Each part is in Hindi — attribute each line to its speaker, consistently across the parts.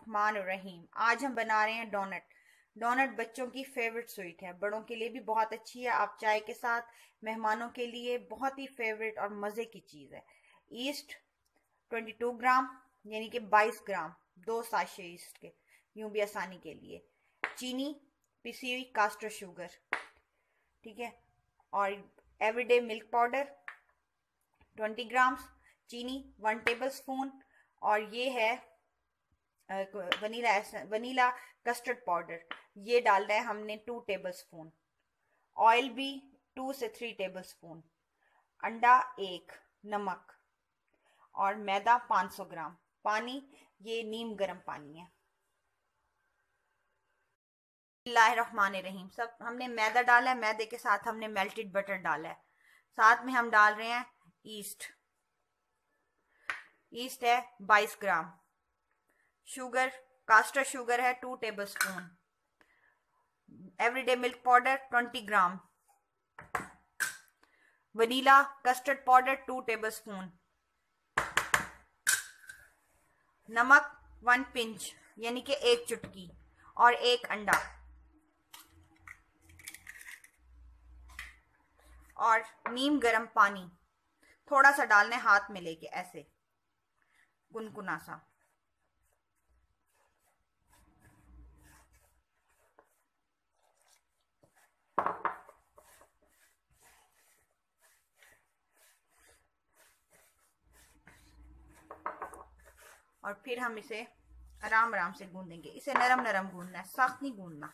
Speaker 1: बिस्मिल्लाहिर्रहमानिर्रहीम। आज हम बना रहे हैं डोनट। डोनट बच्चों की फेवरेट स्वीट है, बड़ों के लिए भी बहुत अच्छी है। आप चाय के साथ, मेहमानों के लिए बहुत ही फेवरेट और मज़े की चीज़ है। ईस्ट 22 ग्राम यानी कि 22 ग्राम, 2 साशे ईस्ट के, यूं भी आसानी के लिए। चीनी, पिसी हुई कास्टर शुगर, ठीक है। और एवरीडे मिल्क पाउडर 20 ग्राम्स, चीनी 1 टेबल स्पून, और ये है वनीला कस्टर्ड पाउडर, ये डालना है हमने 2 टेबल स्पून। ऑयल भी 2 से 3 टेबल स्पून। अंडा 1, नमक, और मैदा 500 ग्राम। पानी, ये नीम गर्म पानी है। बिस्मिल्लाहिर्रहमानिर्रहीम। सब हमने मैदा डाला है, मैदे के साथ हमने मेल्टेड बटर डाला है। साथ में हम डाल रहे हैं ईस्ट। ईस्ट है 22 ग्राम। शुगर, कास्टर शुगर है 2 tablespoon. Everyday milk powder 20 gram. Vanilla custard powder 2 tablespoon. नमक 1 पिंच यानी कि 1 चुटकी, और 1 अंडा, और नीम गरम पानी थोड़ा सा डालना है, हाथ में लेके ऐसे गुनगुना सा। और फिर हम इसे आराम आराम से गूंदेंगे। इसे नरम नरम गूंदना है, सख्त नहीं गूंदना।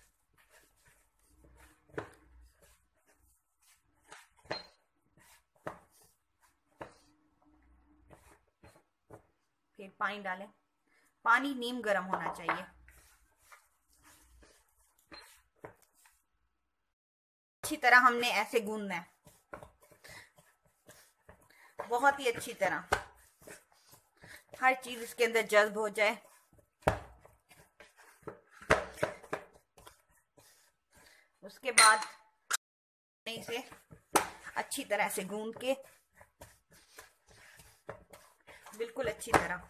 Speaker 1: फिर पानी डालें। पानी नीम गर्म होना चाहिए। अच्छी तरह हमने ऐसे गूंदना है, बहुत ही अच्छी तरह, हर चीज इसके अंदर जज्ब हो जाए। उसके बाद इसे अच्छी तरह से गूंद के, बिल्कुल अच्छी तरह,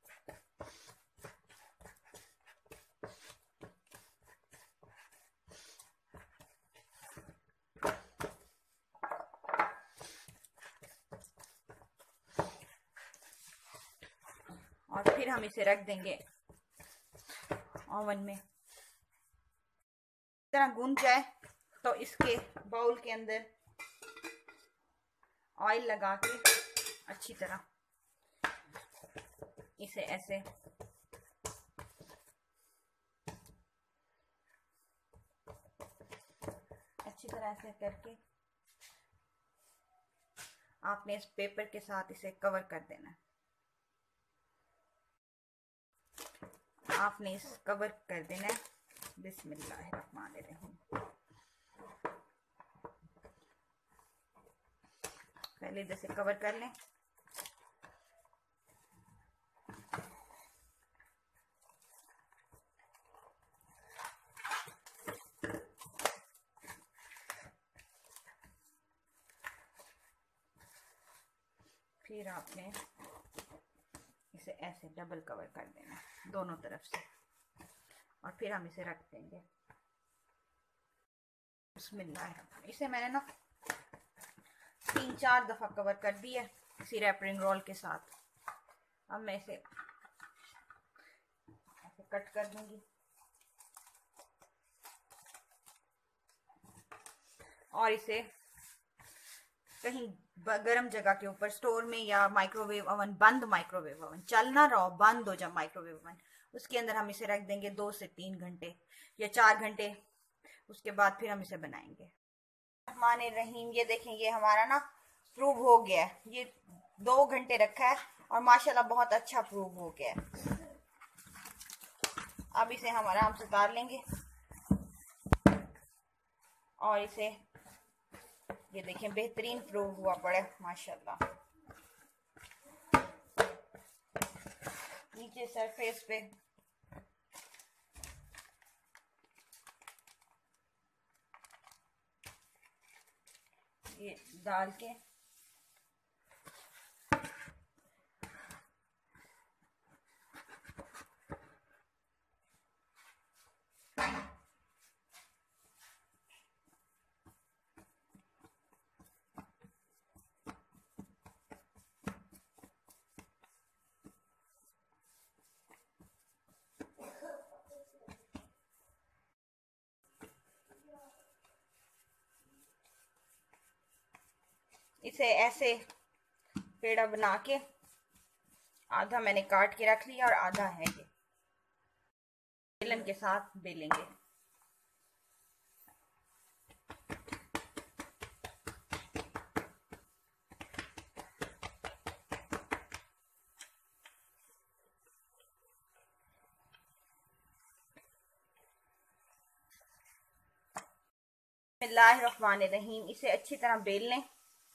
Speaker 1: और फिर हम इसे रख देंगे ओवन में। इस तरह गूंद जाए तो इसके बाउल के अंदर ऑयल लगा के अच्छी तरह इसे ऐसे अच्छी तरह से करके आपने इस पेपर के साथ इसे कवर कर देना है। आपने इस कवर कर देना है। बिस्मिल्लाहिर्रहमानिर्रहीम। पहले जैसे कवर कर लें। फिर आपने इसे ऐसे डबल कवर कर देना दोनों तरफ से, और फिर हम इसे रख देंगे। बिस्मिल्लाह। इसे मैंने ना 3-4 दफा कवर कर दिया इसी रैपिंग रोल के साथ। अब मैं इसे ऐसे कट कर दूंगी, और इसे कहीं गर्म जगह के ऊपर, स्टोर में या माइक्रोवेव ओवन, बंद माइक्रोवेव ओवन, चल ना रहो, बंद हो जाए माइक्रोवेव ओवन, उसके अंदर हम इसे रख देंगे 2 से 3 घंटे या 4 घंटे। उसके बाद फिर हम इसे बनाएंगे। रहमानिर्रहीम। ये देखें, ये हमारा ना प्रूव हो गया है। ये 2 घंटे रखा है और माशाल्लाह बहुत अच्छा प्रूव हो गया है। अब इसे हम आराम से उतार लेंगे, और इसे ये देखें बेहतरीन प्रूव हुआ पड़ा है माशाल्लाह। नीचे सरफेस पे ये डाल के इसे ऐसे पेड़ा बना के आधा मैंने काट के रख लिया और आधा है ये बेलन के साथ बेलेंगे। बिस्मिल्लाहिर्रहमानिर्रहीम। इसे अच्छी तरह बेल लें।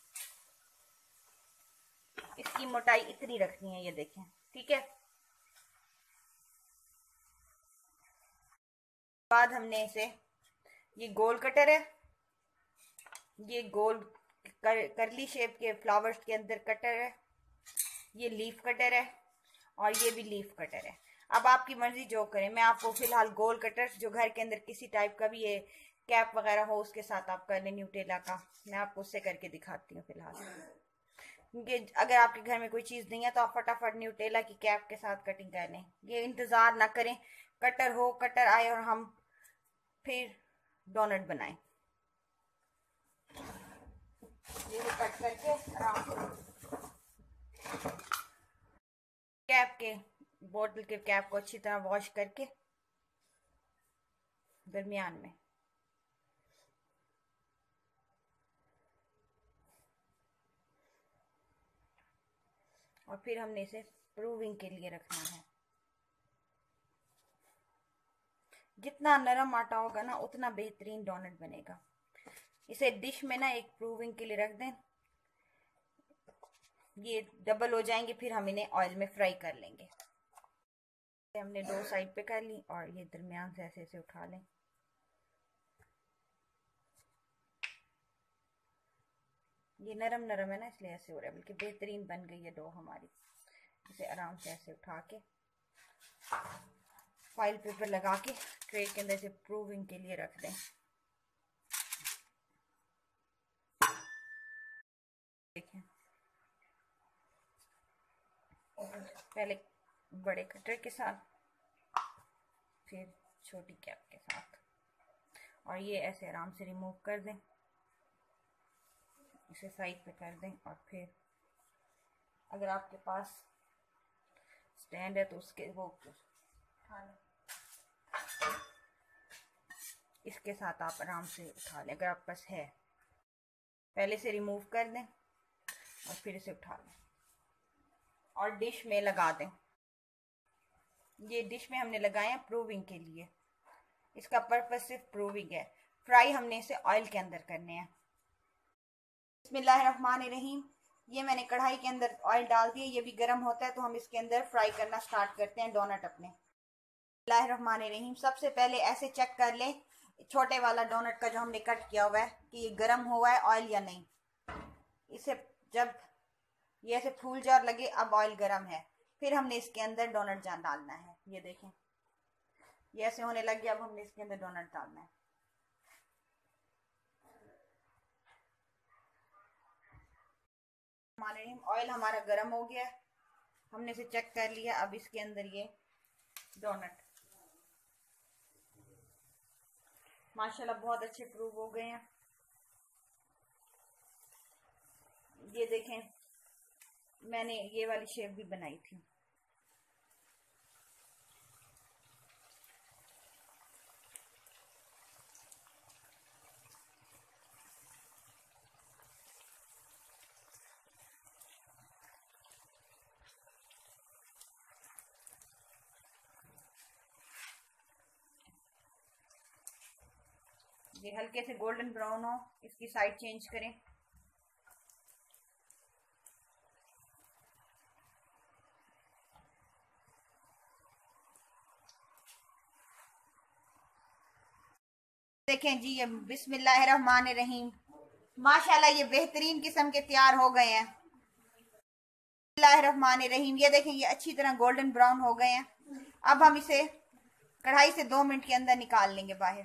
Speaker 1: इसकी मोटाई इतनी रखनी है, ये देखें, ठीक है। बाद हमने इसे, ये गोल कटर है, ये गोल करली शेप के फ्लावर्स के अंदर कटर है, ये लीफ कटर है और ये भी लीफ कटर है। अब आपकी मर्जी जो करें। मैं आपको फिलहाल गोल कटर जो घर के अंदर किसी टाइप का भी ये कैप वगैरह हो उसके साथ आप कर लें न्यूटेला का, मैं आपको उससे करके दिखाती हूँ फिलहाल। क्योंकि अगर आपके घर में कोई चीज़ नहीं है तो आप फटाफट न्यूटेला की कैप के साथ कटिंग कर लें। ये इंतज़ार ना करें कटर हो, कटर आए और हम फिर डोनट बनाएं। ये कट करके आराम से कैप के, बोतल के कैप को अच्छी तरह वॉश करके दरमियान में और फिर हमने इसे प्रूविंग के लिए रखना है। जितना नरम आटा होगा ना उतना बेहतरीन डोनट बनेगा। इसे डिश में ना एक प्रूविंग के लिए रख दें। ये डबल हो जाएंगे, फिर हम इन्हें ऑयल में फ्राई कर लेंगे। हमने दो साइड पे कर ली और ये दरमियान से ऐसे ऐसे उठा लें। ये नरम नरम है ना इसलिए ऐसे हो रहा है, बल्कि बेहतरीन बन गई है डो हमारी। इसे आराम से ऐसे उठा के फाइल पेपर लगा के ट्रे के अंदर से प्रूविंग के लिए रख दें। देखें, पहले बड़े कटर के साथ फिर छोटी कैप के साथ, और ये ऐसे आराम से रिमूव कर दें। इसे साइड पे कर दें और फिर अगर आपके पास स्टैंड है तो उसके वो इसके साथ आप आराम से उठा लें अगर आपके पास है। पहले से रिमूव कर दें और फिर इसे उठा लें और डिश में लगा दें। ये डिश में हमने लगाए हैं प्रूविंग के लिए। इसका पर्पस सिर्फ प्रूविंग है। फ्राई हमने इसे ऑयल के अंदर करने हैं। बिस्मिल्लाहिर्रहमानिर्रहीम। ये मैंने कढ़ाई के अंदर ऑयल डाल दिया, ये भी गर्म होता है तो हम इसके अंदर फ्राई करना स्टार्ट करते हैं डोनट अपने। बिस्मिल्लाहिर्रहमानिर्रहीम। सबसे पहले ऐसे चेक कर लें छोटे वाला डोनट का जो हमने कट किया हुआ है कि ये गर्म हुआ है ऑयल या नहीं। इसे जब ये ऐसे फूल जार लगे अब ऑयल गर्म है, फिर हमने इसके अंदर डोनट जान डालना है। ये देखें ये ऐसे होने लग गया, अब हमने इसके अंदर डोनट डालना है। ऑयल हमारा गर्म हो गया, हमने इसे चेक कर लिया। अब इसके अंदर ये डोनट माशाल्लाह बहुत अच्छे प्रूव हो गए हैं। ये देखें मैंने ये वाली शेप भी बनाई थी। ये हल्के से गोल्डन ब्राउन हो, इसकी साइड चेंज करें। देखें जी ये बिस्मिल्लाहिर्रहमानिर्रहीम माशाल्लाह ये बेहतरीन किस्म के तैयार हो गए हैं। बिस्मिल्लाहिर्रहमानिर्रहीम। ये देखें ये अच्छी तरह गोल्डन ब्राउन हो गए हैं। अब हम इसे कढ़ाई से 2 मिनट के अंदर निकाल लेंगे बाहर,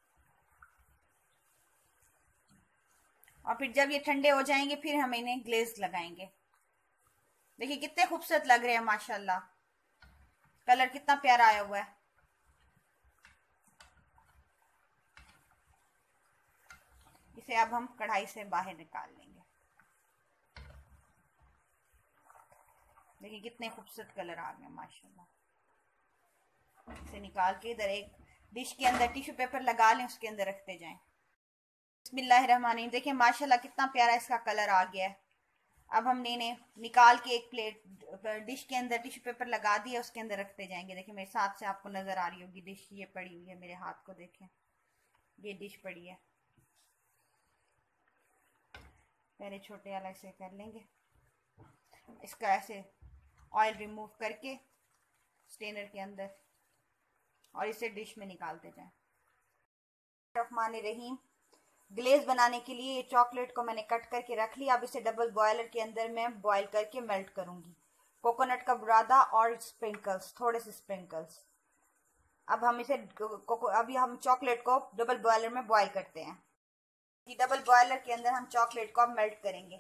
Speaker 1: और फिर जब ये ठंडे हो जाएंगे फिर हम इन्हें ग्लेज लगाएंगे। देखिए कितने खूबसूरत लग रहे हैं माशाल्लाह, कलर कितना प्यारा आया हुआ है। इसे अब हम कढ़ाई से बाहर निकाल लेंगे। देखिए कितने खूबसूरत कलर आ गए माशाल्लाह। इसे निकाल के इधर एक डिश के अंदर टिश्यू पेपर लगा लें, उसके अंदर रखते जाएं। बिस्मिल्लाहिर्रहमानिर्रहीम। देखिए माशाल्लाह कितना प्यारा इसका कलर आ गया है। अब हमने इन्हें निकाल के एक प्लेट डिश के अंदर टिश्यू पेपर लगा दिया, उसके अंदर रखते जाएंगे। देखिए मेरे साथ से आपको नजर आ रही होगी डिश, ये पड़ी हुई है मेरे हाथ को, देखें ये डिश पड़ी है। पहले छोटे वाला इसे कर लेंगे, इसका ऐसे ऑयल रिमूव करके स्टेनर के अंदर, और इसे डिश में निकालते जाएं। रहमानिर्रहीम। ग्लेज बनाने के लिए ये चॉकलेट को मैंने कट करके रख लिया। अब इसे डबल बॉयलर के अंदर मैं बॉयल करके मेल्ट करूंगी। कोकोनट का बुरादा और स्प्रिंकल्स, थोड़े से स्प्रिंकल्स। अब हम इसे अभी हम चॉकलेट को डबल बॉयलर में बॉयल करते हैं। डबल बॉयलर के अंदर हम चॉकलेट को अब मेल्ट करेंगे।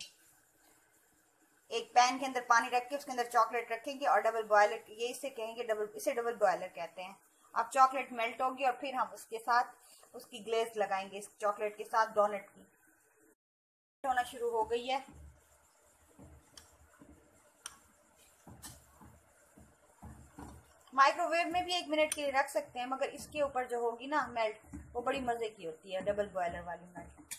Speaker 1: एक पैन के अंदर पानी रख के उसके अंदर चॉकलेट रखेंगे और डबल बॉयलर, ये इसे कहेंगे इसे डबल बॉयलर कहते हैं। अब चॉकलेट मेल्ट होगी और फिर हम उसके साथ उसकी ग्लेज लगाएंगे, इस चॉकलेट के साथ डोनट की। होना शुरू हो गई है। माइक्रोवेव में भी 1 मिनट के लिए रख सकते हैं, मगर इसके ऊपर जो होगी ना मेल्ट, वो बड़ी मजे की होती है, डबल बॉयलर वाली मेल्ट।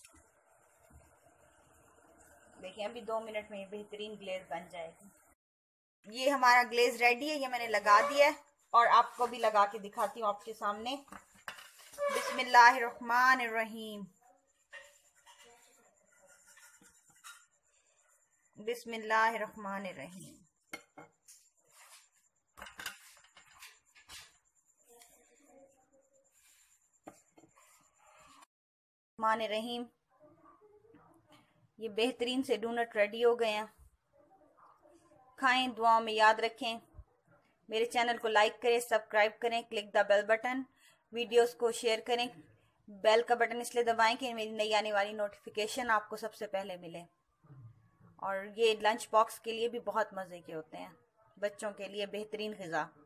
Speaker 1: देखिए अभी 2 मिनट में बेहतरीन ग्लेज बन जाएगी। ये हमारा ग्लेज रेडी है, ये मैंने लगा दिया है और आपको भी लगा के दिखाती हूँ आपके सामने। बिस्मिल्लाहिर्रहमानिर्रहीम। बिस्मिल्लाहिर्रहमानिर्रहीम। रहीम। ये बेहतरीन से डोनट रेडी हो गए हैं। खाएं, दुआओं में याद रखें। मेरे चैनल को लाइक करें, सब्सक्राइब करें, click the bell button, videos को शेयर करें। बेल का बटन इसलिए दबाएं कि मेरी नई आने वाली नोटिफिकेशन आपको सबसे पहले मिले। और ये लंच बॉक्स के लिए भी बहुत मज़े के होते हैं, बच्चों के लिए बेहतरीन ग़िज़ा।